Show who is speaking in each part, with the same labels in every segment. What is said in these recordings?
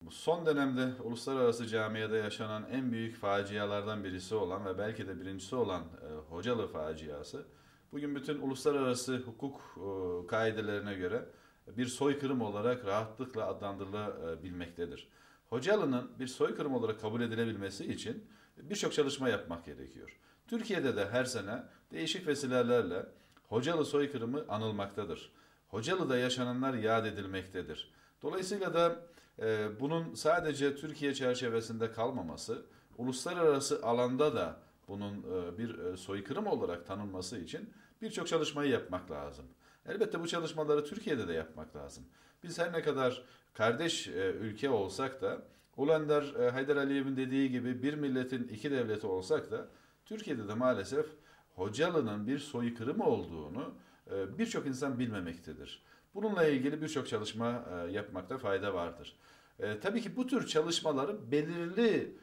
Speaker 1: Son dönemde uluslararası camiada yaşanan en büyük facialardan birisi olan ve belki de birincisi olan Hocalı faciası, bugün bütün uluslararası hukuk kaidelerine göre bir soykırım olarak rahatlıkla adlandırılabilmektedir. Hocalı'nın bir soykırım olarak kabul edilebilmesi için birçok çalışma yapmak gerekiyor. Türkiye'de de her sene değişik vesilelerle Hocalı soykırımı anılmaktadır. Hocalı'da yaşananlar yad edilmektedir. Dolayısıyla da bunun sadece Türkiye çerçevesinde kalmaması, uluslararası alanda da bunun bir soykırım olarak tanınması için birçok çalışmayı yapmak lazım. Elbette bu çalışmaları Türkiye'de de yapmak lazım. Biz her ne kadar kardeş ülke olsak da, Ulu Önder Haydar Aliyev'in dediği gibi bir milletin iki devleti olsak da, Türkiye'de de maalesef Hocalı'nın bir soykırım olduğunu birçok insan bilmemektedir. Bununla ilgili birçok çalışma yapmakta fayda vardır. Tabii ki bu tür çalışmaları belirli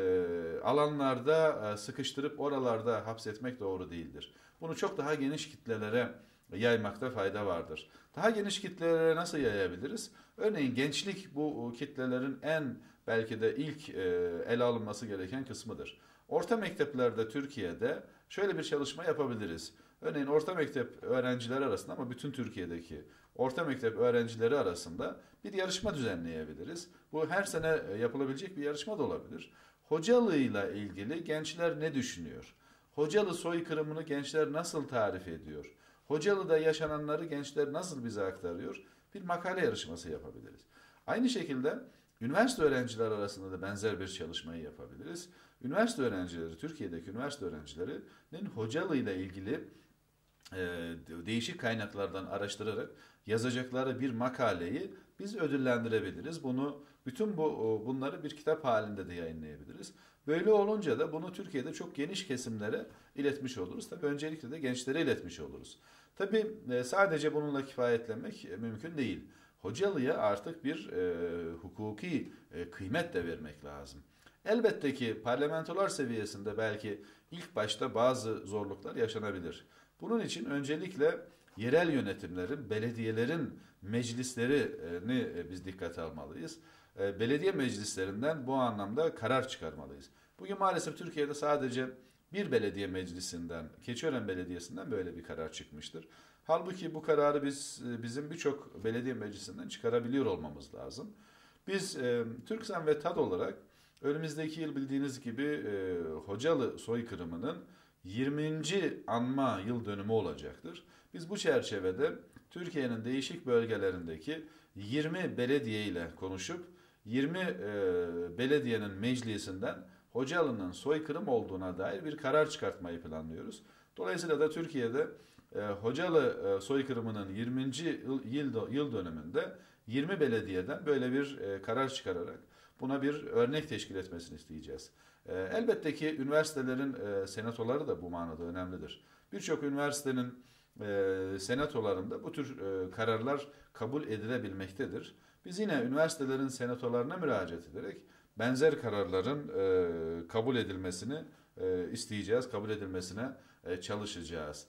Speaker 1: alanlarda sıkıştırıp oralarda hapsetmek doğru değildir. Bunu çok daha geniş kitlelere yaymakta fayda vardır. Daha geniş kitlelere nasıl yayabiliriz? Örneğin gençlik bu kitlelerin en belki de ilk ele alınması gereken kısmıdır. Orta mekteplerde Türkiye'de şöyle bir çalışma yapabiliriz. Örneğin orta mektep öğrencileri arasında ama bütün Türkiye'deki orta mektep öğrencileri arasında bir yarışma düzenleyebiliriz. Bu her sene yapılabilecek bir yarışma da olabilir. Hocalı ile ilgili gençler ne düşünüyor? Hocalı soykırımını gençler nasıl tarif ediyor? Hocalı'da yaşananları gençler nasıl bize aktarıyor? Bir makale yarışması yapabiliriz. Aynı şekilde üniversite öğrenciler arasında da benzer bir çalışmayı yapabiliriz. Üniversite öğrencileri, Türkiye'deki üniversite öğrencilerinin Hocalı ile ilgili değişik kaynaklardan araştırarak yazacakları bir makaleyi biz ödüllendirebiliriz. Bütün bunları bir kitap halinde de yayınlayabiliriz. Böyle olunca da bunu Türkiye'de çok geniş kesimlere iletmiş oluruz. Tabii öncelikle de gençlere iletmiş oluruz. Tabii sadece bununla kifayetlenmek mümkün değil. Hocalı'ya artık bir hukuki kıymet de vermek lazım. Elbette ki parlamentolar seviyesinde belki ilk başta bazı zorluklar yaşanabilir. Bunun için öncelikle yerel yönetimlerin, belediyelerin meclislerini biz dikkate almalıyız. Belediye meclislerinden bu anlamda karar çıkarmalıyız. Bugün maalesef Türkiye'de sadece bir belediye meclisinden, Keçiören Belediyesi'nden böyle bir karar çıkmıştır. Halbuki bu kararı bizim birçok belediye meclisinden çıkarabiliyor olmamız lazım. Biz TÜRKSAM ve TAD olarak önümüzdeki yıl bildiğiniz gibi Hocalı soykırımının 20. anma yıl dönümü olacaktır. Biz bu çerçevede Türkiye'nin değişik bölgelerindeki 20 belediye ile konuşup 20 belediyenin meclisinden Hocalı'nın soykırım olduğuna dair bir karar çıkartmayı planlıyoruz. Dolayısıyla da Türkiye'de Hocalı soykırımının 20. yıl dönümünde 20 belediyeden böyle bir karar çıkararak buna bir örnek teşkil etmesini isteyeceğiz. Elbette ki üniversitelerin senatoları da bu manada önemlidir. Birçok üniversitenin senatolarında bu tür kararlar kabul edilebilmektedir. Biz yine üniversitelerin senatolarına müracaat ederek benzer kararların kabul edilmesini isteyeceğiz, kabul edilmesine çalışacağız.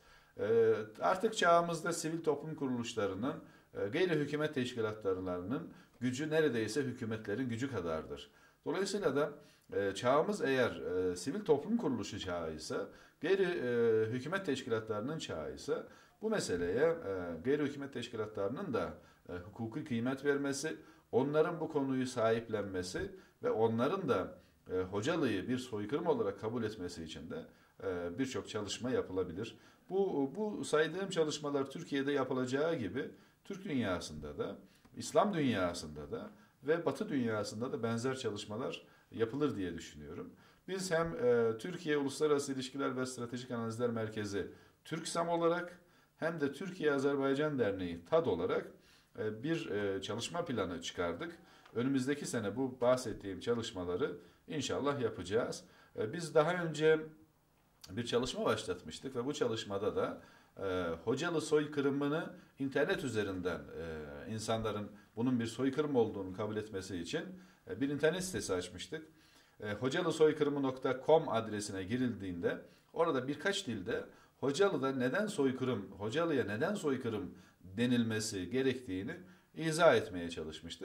Speaker 1: Artık çağımızda sivil toplum kuruluşlarının, gayri hükümet teşkilatlarının gücü neredeyse hükümetlerin gücü kadardır. Dolayısıyla da çağımız eğer sivil toplum kuruluşu çağıysa, gayri hükümet teşkilatlarının çağıysa bu meseleye gayri hükümet teşkilatlarının da hukuki kıymet vermesi, onların bu konuyu sahiplenmesi ve onların da Hocalı'yı bir soykırım olarak kabul etmesi için de birçok çalışma yapılabilir. Bu saydığım çalışmalar Türkiye'de yapılacağı gibi Türk dünyasında da, İslam dünyasında da ve Batı dünyasında da benzer çalışmalar yapılır diye düşünüyorum. Biz hem Türkiye Uluslararası İlişkiler ve Stratejik Analizler Merkezi TÜRKSAM olarak hem de Türkiye-Azerbaycan Derneği TAD olarak bir çalışma planı çıkardık. Önümüzdeki sene bu bahsettiğim çalışmaları inşallah yapacağız. Biz daha önce bir çalışma başlatmıştık ve bu çalışmada da Hocalı soykırımını internet üzerinden insanların bunun bir soykırım olduğunu kabul etmesi için bir internet sitesi açmıştık. Hocalısoykırımı.com adresine girildiğinde orada birkaç dilde Hocalı'da neden soykırım, Hocalı'ya neden soykırım denilmesi gerektiğini izah etmeye çalışmıştık.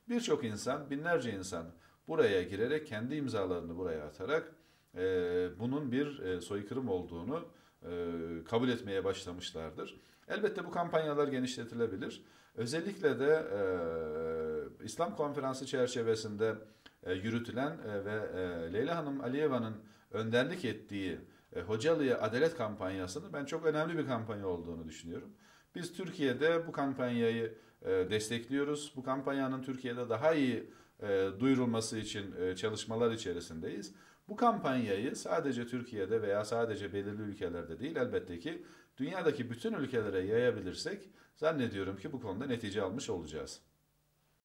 Speaker 1: birçok insan, binlerce insan buraya girerek kendi imzalarını buraya atarak bunun bir soykırım olduğunu kabul etmeye başlamışlardır. Elbette bu kampanyalar genişletilebilir. Özellikle de İslam Konferansı çerçevesinde yürütülen ve Leyla Hanım Aliyeva'nın önderlik ettiği Hocalı'ya adalet kampanyasını ben çok önemli bir kampanya olduğunu düşünüyorum. Biz Türkiye'de bu kampanyayı destekliyoruz. Bu kampanyanın Türkiye'de daha iyi duyurulması için çalışmalar içerisindeyiz. Bu kampanyayı sadece Türkiye'de veya sadece belirli ülkelerde değil, elbette ki dünyadaki bütün ülkelere yayabilirsek zannediyorum ki bu konuda netice almış olacağız.